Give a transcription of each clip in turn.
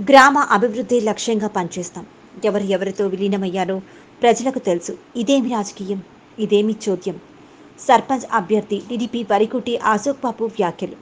గ్రామ అభివృద్ధి లక్ష్యంగా పనిచేస్తాం. ఎవరితో విలీనమయ్యారో ప్రజలకు తెలుసు. ఇదేమి రాజకీయం, ఇదేమి చోద్యం. సర్పంచ్ అభ్యర్థి టీడీపీ వరికుటి అశోక్ బాబు వ్యాఖ్యలు.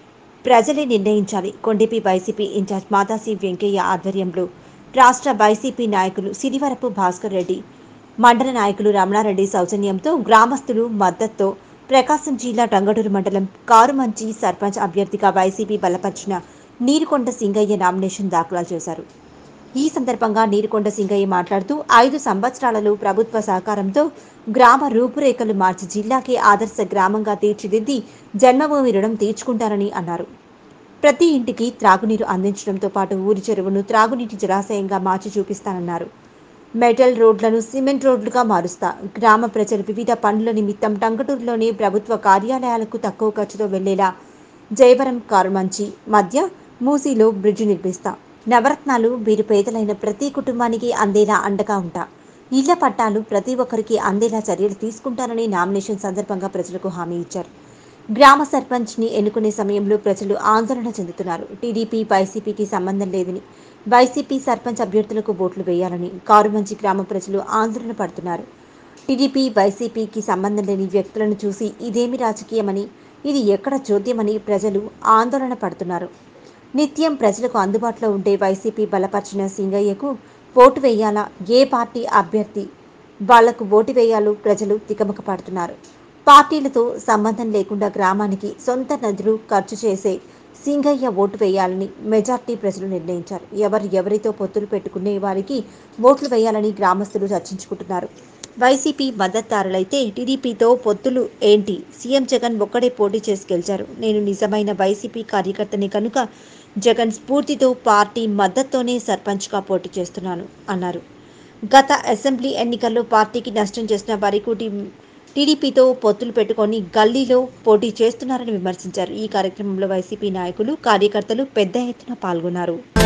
ప్రజలే నిర్ణయించాలి. కొండెపి వైసీపీ ఇన్ఛార్జ్ మాదాసి వెంకయ్య ఆధ్వర్యంలో రాష్ట్ర వైసీపీ నాయకులు సిరివరపు భాస్కర్ రెడ్డి, మండల నాయకులు రమణారెడ్డి సౌజన్యంతో గ్రామస్తులు మద్దతుతో ప్రకాశం జిల్లా టంగటూరు మండలం కారుమంచి సర్పంచ్ అభ్యర్థిగా వైసీపీ బలపరిచిన నీరుకొండ సింగయ్య నామినేషన్ దాఖలు చేశారు. ఈ సందర్భంగా నీరుకొండ సింగయ్య మాట్లాడుతూ 5 సంవత్సరాలలో ప్రభుత్వ సహకారంతో గ్రామ రూపురేఖలు మార్చి జిల్లాకి ఆదర్శ గ్రామంగా తీర్చిదిద్ది జన్మభూమి రుణం తీర్చుకుంటారని అన్నారు. ప్రతి ఇంటికి త్రాగునీరు అందించడంతో పాటు ఊరి చెరువును త్రాగునీటి జలాశయంగా మార్చి చూపిస్తానన్నారు. మెటల్ రోడ్లను సిమెంట్ రోడ్లుగా మారుస్తా. గ్రామ ప్రజలు వివిధ పనుల నిమిత్తం టంగటూరులోని ప్రభుత్వ కార్యాలయాలకు తక్కువ ఖర్చుతో వెళ్లేలా జయవరం కారుమంచి మధ్య మూసీలో బ్రిడ్జి నిర్మిస్తా. నవరత్నాలు వీరు పేదలైన ప్రతి కుటుంబానికి అందేలా అండగా ఉంటా. ఇళ్ల పట్టాలు ప్రతి ఒక్కరికి అందేలా చర్యలు తీసుకుంటానని నామినేషన్ సందర్భంగా ప్రజలకు హామీ ఇచ్చారు. గ్రామ సర్పంచ్ని ఎన్నుకునే సమయంలో ప్రజలు ఆందోళన చెందుతున్నారు. టీడీపీ వైసీపీకి సంబంధం లేదని, వైసీపీ సర్పంచ్ అభ్యర్థులకు ఓట్లు వేయాలని కారుమంచి గ్రామ ప్రజలు ఆందోళన పడుతున్నారు. టీడీపీ వైసీపీకి సంబంధం లేని వ్యక్తులను చూసి ఇదేమి రాజకీయమని, ఇది ఎక్కడ చోద్యమని ప్రజలు ఆందోళన పడుతున్నారు. నిత్యం ప్రజలకు అందుబాటులో ఉండే వైసీపీ బలపరిచిన సింగయ్యకు ఓటు వేయాలా, ఏ పార్టీ అభ్యర్థి వాళ్లకు ఓటు వేయాలో ప్రజలు తికమక పడుతున్నారు. పార్టీలతో సంబంధం లేకుండా గ్రామానికి సొంత నిధులు ఖర్చు చేసే సింగయ్య ఓటు వేయాలని మెజార్టీ ప్రజలు నిర్ణయించారు. ఎవరితో పొత్తులు పెట్టుకునే వారికి ఓట్లు వేయాలని గ్రామస్తులు చర్చించుకుంటున్నారు. వైసీపీ మద్దతుదారులైతే టీడీపీతో పొత్తులు ఏంటి, సీఎం జగన్ ఒక్కడే పోటీ చేసి గెలిచారు. నేను నిజమైన వైసీపీ కార్యకర్తని కనుక జగన్ స్ఫూర్తితో పార్టీ మద్దతుతోనే సర్పంచ్గా పోటీ చేస్తున్నాను అన్నారు. గత అసెంబ్లీ ఎన్నికల్లో పార్టీకి నష్టం చేసిన వరికుటి టీడీపీతో పొత్తులు పెట్టుకొని గల్లీలో పోటీ చేస్తున్నారని విమర్శించారు. ఈ కార్యక్రమంలో వైసీపీ నాయకులు, కార్యకర్తలు పెద్ద ఎత్తున పాల్గొన్నారు.